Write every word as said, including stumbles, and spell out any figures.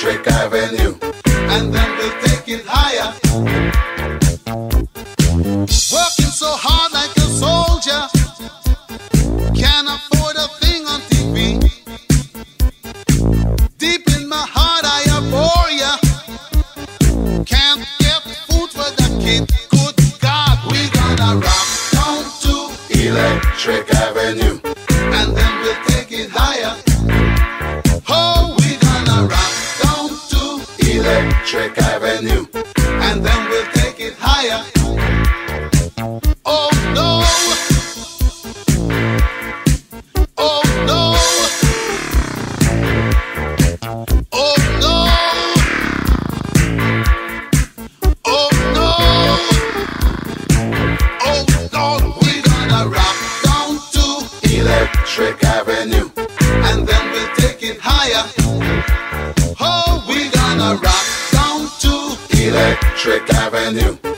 Electric Avenue, and then we'll take it higher. Working so hard like a soldier, can't afford a thing on T V. Deep in my heart I abhor ya. Can't get food for the kid. Good God, we gonna rock down to Electric Avenue, and then we'll take it higher. Oh, we gonna rock down to Electric Avenue, and then we'll take it higher. Oh no, oh no, oh no, oh no, oh God, we gonna rock down to Electric Avenue, and then we'll take it higher. Oh, we gonna rock down to Electric Avenue.